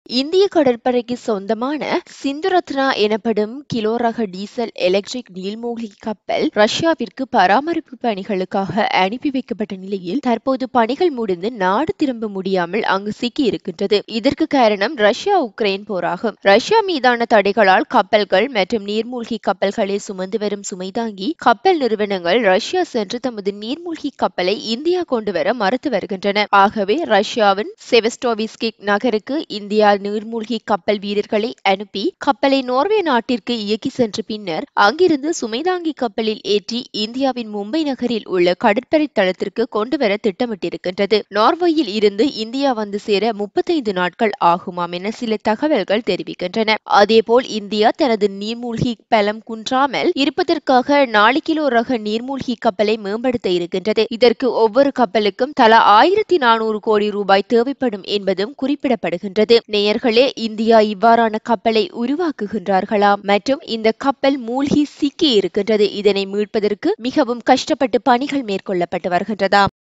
இந்திய கடற்படைக்கு சொந்தமான சிந்துரத்னா எனப்படும் கிலோ ரக டீசல் எலக்ட்ரிக் நீர்மூழ்கி கப்பல் ரஷ்யாவிற்கு பராமரிப்பு பணிகளுக்காக அனுப்பி வைக்கப்பட்ட நிலையில் தற்போது பணிகள் முடிந்து நாடு திரும்ப முடியாமல் அங்கு சிக்கி இருக்கின்றது. இதற்கு காரணம் ரஷ்யா உக்ரைன் போராகும். ரஷ்யா மீதான தடைகளால் கப்பல்கள் மற்றும் நீர்மூழ்கி கப்பல்களை சுமந்து வரும் சுமைதாங்கி கப்பல் நிறுவனங்கள் ரஷ்யா சென்று தமது நீர்மூழ்கி கப்பலை இந்தியா கொண்டு வர மறுத்து வருகின்றன. ஆகவே ரஷ்யாவின் செவஸ்டோவிஸ்கிக் நகருக்கு இந்தியா நீர்மூழ்கி கப்பல் வீரர்களை அனுப்பி கப்பலை நோர்வே நாட்டிற்கு இயக்கி சென்ற பின்னர் அங்கிருந்து சுமைதாங்கி கப்பலில் ஏற்றி இந்தியாவின் மும்பை நகரில் உள்ள கடற்படை தளத்திற்கு கொண்டு வர திட்டமிட்டிருக்கின்றது. நார்வேயில் இருந்து இந்தியா வந்து சேர 35 நாட்கள் ஆகுமாம் என சில தகவல்கள் தெரிவிக்கின்றன. அதேபோல் இந்தியா தனது நீர்மூழ்கி பலம் குன்றாமல் இருப்பதற்காக 4 கிலோ ரக நீர்மூழ்கி கப்பலை மேம்படுத்த இருக்கின்றது. இதற்கு ஒவ்வொரு கப்பலுக்கும் தலா 1400 கோடி ரூபாய் தேவைப்படும் என்பதும் குறிப்பிடப்படுகின்றது. நேயர்களே, இந்தியா இவ்வாறான கப்பலை உருவாக்குகின்றார்களா மற்றும் இந்த கப்பல் மூழ்கி சிக்கி இருக்கின்றது. இதனை மீட்பதற்கு மிகவும் கஷ்டப்பட்டு பணிகள் மேற்கொள்ளப்பட்டு வருகின்றதா?